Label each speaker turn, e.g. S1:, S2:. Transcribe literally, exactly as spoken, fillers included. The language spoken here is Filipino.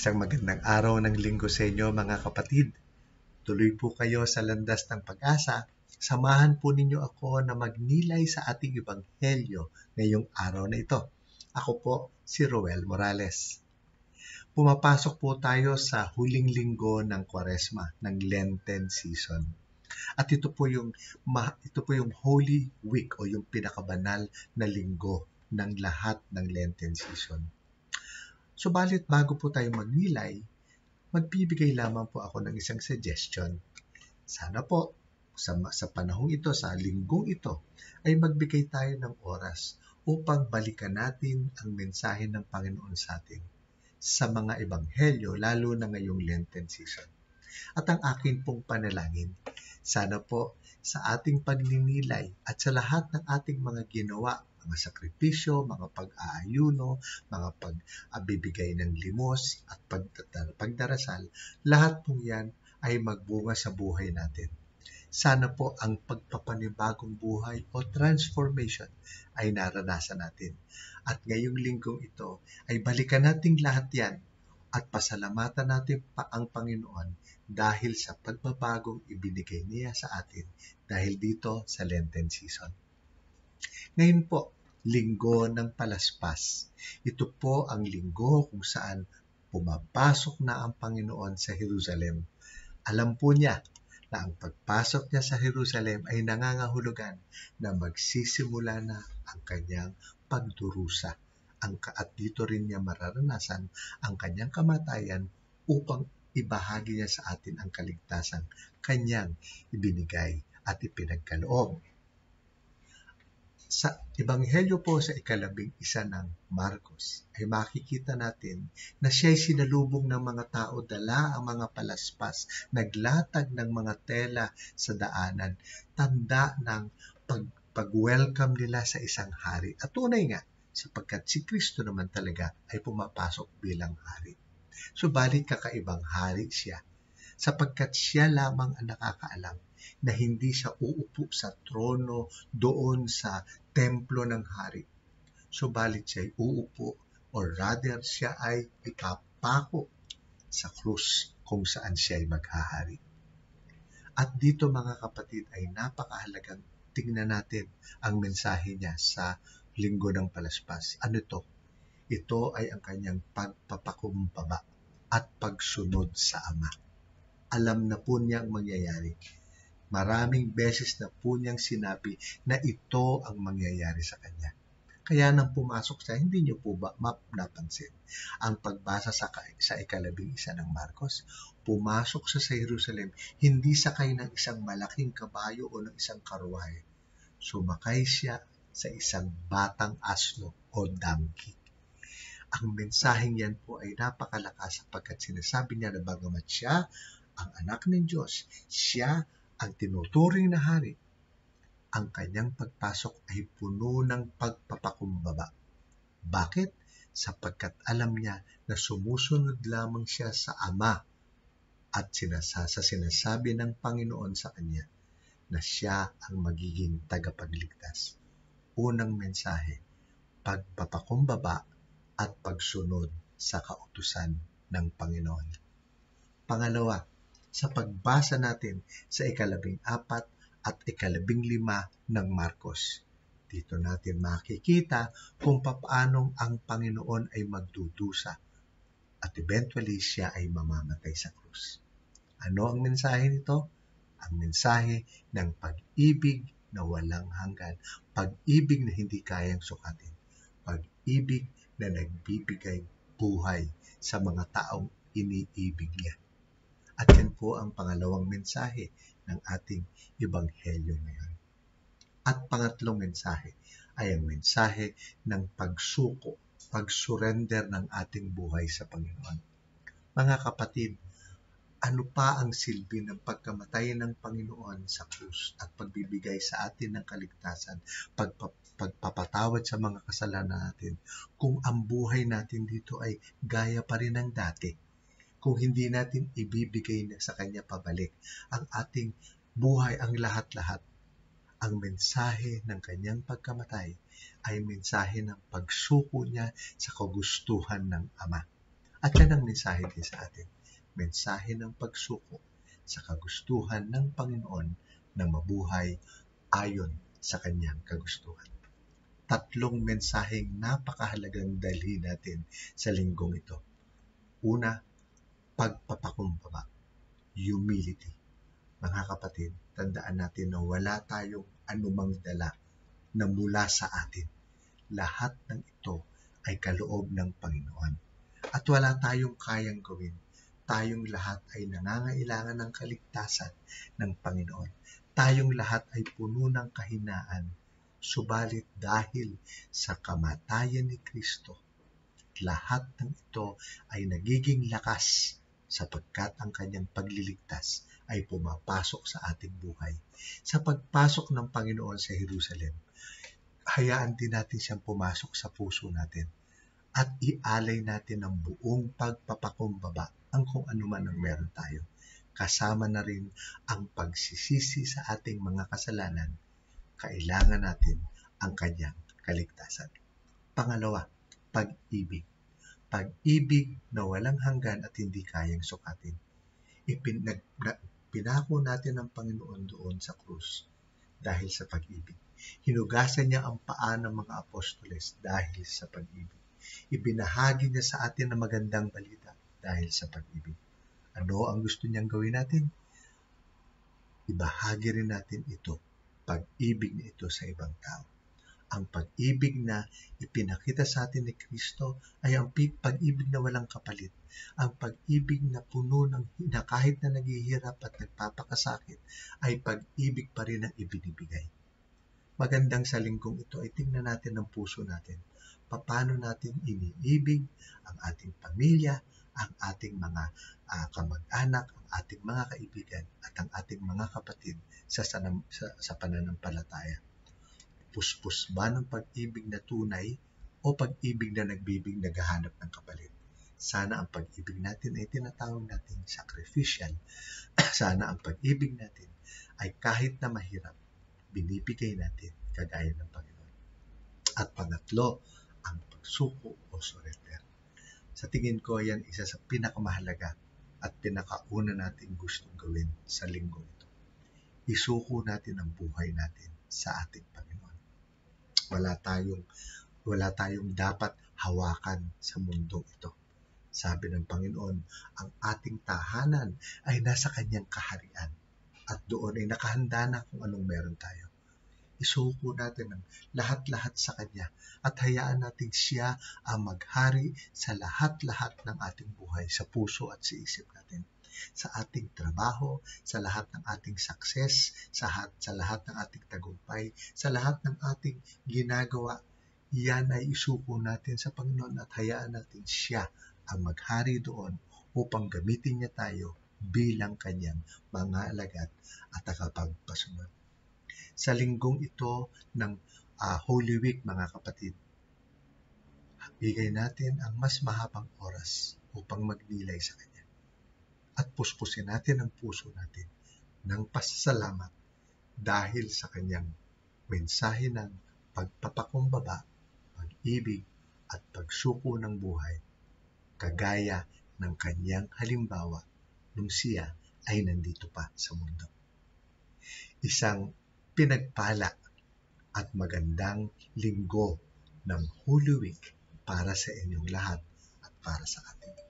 S1: Isang magandang araw ng linggo sa inyo mga kapatid. Tuloy po kayo sa landas ng pag-asa. Samahan po ninyo ako na magnilay sa ating ebanghelyo ngayong araw na ito. Ako po si Roel Morales. Pumapasok po tayo sa huling linggo ng Kwaresma, ng Lenten season. At ito po yung ito po yung Holy Week o yung pinakabanal na linggo ng lahat ng Lenten season. Subalit bago po tayo magnilay, magbibigay lamang po ako ng isang suggestion. Sana po sa, sa panahong ito, sa linggong ito, ay magbigay tayo ng oras upang balikan natin ang mensahe ng Panginoon sa atin sa mga ebanghelyo, lalo na ngayong Lenten season. At ang akin pong panalangin, sana po sa ating pagninilay at sa lahat ng ating mga ginawa, mga sakripisyo, mga pag-aayuno, mga pag-abibigay ng limos at pagdarasal, lahat po yan ay magbunga sa buhay natin. Sana po ang pagpapanibagong buhay o transformation ay naranasan natin. At ngayong linggong ito ay balikan natin lahat yan at pasalamatan natin pa ang Panginoon dahil sa pagbabagong ibinigay niya sa atin dahil dito sa Lenten season. Ngayon po, linggo ng palaspas. Ito po ang linggo kung saan pumapasok na ang Panginoon sa Jerusalem. Alam po niya na ang pagpasok niya sa Jerusalem ay nangangahulugan na magsisimula na ang kanyang pagdurusa. Ang, at dito rin niya mararanasan ang kanyang kamatayan upang ibahagi niya sa atin ang kaligtasan kanyang ibinigay at ipinagkaloob. Sa ebanghelyo po sa ikalabing isa ng Marcos ay makikita natin na siya'y sinalubong ng mga tao, dala ang mga palaspas, naglatag ng mga tela sa daanan, tanda ng pag, pag-welcome nila sa isang hari. At tunay nga, sapagkat si Kristo naman talaga ay pumapasok bilang hari. Subalit kakaibang hari siya, sapagkat siya lamang ang nakakaalam na hindi siya uupo sa trono doon sa templo ng hari. Subalit siya ay uupo or rather siya ay ipapako sa krus kung saan siya ay maghahari. At dito mga kapatid ay napakahalagang tingnan natin ang mensahe niya sa linggo ng palaspas. Ano ito? Ito ay ang kanyang pagpapakumbaba at pagsunod sa Ama. Alam na po niya ang mangyayari. Maraming beses na po niyang sinabi na ito ang mangyayari sa kanya. Kaya nang pumasok siya, hindi niyo po ba napansin ang pagbasa sa, sa ikalabing isa ng Marcos? Pumasok siya sa Jerusalem, hindi sakay ng isang malaking kabayo o ng isang karwahe. Sumakay siya sa isang batang asno o donkey. Ang mensaheng yan po ay napakalakas sapagkat sinasabi niya na bagamat siya ang anak ng Diyos, siya ang tinuturing na hari, ang kanyang pagpasok ay puno ng pagpapakumbaba. Bakit? Sapagkat alam niya na sumusunod lamang siya sa Ama at sinasa, sa sinasabi ng Panginoon sa kanya na siya ang magiging tagapagligtas. Unang mensahe, pagpapakumbaba at pagsunod sa kautusan ng Panginoon. Pangalawa, sa pagbasa natin sa ikalabing apat at ikalabing lima ng Marcos. Dito natin makikita kung paanong ang Panginoon ay magdudusa at eventually siya ay mamamatay sa krus. Ano ang mensahe nito? Ang mensahe ng pag-ibig na walang hanggan, pag-ibig na hindi kayang sukatin, pag-ibig na nagbibigay buhay sa mga taong iniibig niya. At yan po ang pangalawang mensahe ng ating ebanghelyo ngayon. At pangatlong mensahe ay ang mensahe ng pagsuko, pag-surrender ng ating buhay sa Panginoon. Mga kapatid, ano pa ang silbi ng pagkamatay ng Panginoon sa krus at pagbibigay sa atin ng kaligtasan, pagpa, pagpapatawad sa mga kasalanan natin, kung ang buhay natin dito ay gaya pa rin ng dati? Kung hindi natin ibibigay na sa Kanya pabalik ang ating buhay, ang lahat-lahat, ang mensahe ng Kanyang pagkamatay ay mensahe ng pagsuko niya sa kagustuhan ng Ama. At yan ang mensahe din sa atin. Mensahe ng pagsuko sa kagustuhan ng Panginoon na mabuhay ayon sa kanyang kagustuhan. Tatlong mensaheng napakahalagang dalhin natin sa linggong ito. Una, pagpapakumbaba, humility. Mga kapatid, tandaan natin na wala tayong anumang dala na mula sa atin. Lahat ng ito ay kaloob ng Panginoon. At wala tayong kayang gawin. Tayong lahat ay nangangailangan ng kaligtasan ng Panginoon. Tayong lahat ay puno ng kahinaan. Subalit dahil sa kamatayan ni Kristo, lahat ng ito ay nagiging lakas sapagkat ang kanyang pagliligtas ay pumapasok sa ating buhay. Sa pagpasok ng Panginoon sa Jerusalem, hayaan din natin siyang pumasok sa puso natin at ialay natin ang buong pagpapakumbaba ang kung ano man ang meron tayo. Kasama na rin ang pagsisisi sa ating mga kasalanan. Kailangan natin ang kanyang kaligtasan. Pangalawa, pag-ibig. Pag-ibig na walang hanggan at hindi kayang sukatin. Ipin, nag, na, pinako natin ang Panginoon doon sa krus dahil sa pag-ibig. Hinugasan niya ang paa ng mga apostoles dahil sa pag-ibig. Ibinahagi niya sa atin ang magandang balita dahil sa pag-ibig. Ano ang gusto niyang gawin natin? Ibahagi rin natin ito, pag-ibig na ito sa ibang tao. Ang pag-ibig na ipinakita sa atin ni Kristo ay ang pag-ibig na walang kapalit. Ang pag-ibig na puno ng na kahit na naghihirap at nagpapakasakit ay pag-ibig pa rin ang ibinibigay. Magandang sa linggong ito ay tingnan natin ang puso natin. Paano natin iniibig ang ating pamilya, ang ating mga uh, kamag-anak, ang ating mga kaibigan at ang ating mga kapatid sa, sanam, sa, sa pananampalataya. Puspos ba ng pag-ibig na tunay o pag-ibig na nagbibig naghahanap ng kapalit? Sana ang pag-ibig natin ay tinatawag natin sacrificial. Sana ang pag-ibig natin ay kahit na mahirap, binibigay natin kagaya ng Panginoon. At pangatlo, ang pagsuko o surrender. Sa tingin ko, yan isa sa pinakamahalaga at pinakauna natin gustong gawin sa linggong ito. Isuko natin ang buhay natin sa ating Panginoon. Wala tayong, wala tayong dapat hawakan sa mundong ito. Sabi ng Panginoon, ang ating tahanan ay nasa kanyang kaharian at doon ay nakahanda na kung anong meron tayo. Isuko natin ang lahat-lahat sa kanya at hayaan natin siya ang maghari sa lahat-lahat ng ating buhay, sa puso at sa isip natin. Sa ating trabaho, sa lahat ng ating success, sa, sa lahat ng ating tagumpay, sa lahat ng ating ginagawa, yan ay isuko natin sa Panginoon at hayaan natin siya ang maghari doon upang gamitin niya tayo bilang kanyang mga alagad at tagapagpasunod. Sa linggong ito ng uh, Holy Week, mga kapatid, bigay natin ang mas mahabang oras upang magnilay sa Kanya. At puspusin natin ang puso natin ng pasasalamat dahil sa Kanyang mensahe ng pagpapakumbaba, pag-ibig at pagsuko ng buhay, kagaya ng Kanyang halimbawa nung siya ay nandito pa sa mundo. Isang pinagpala at magandang linggo ng Holy Week para sa inyong lahat at para sa atin.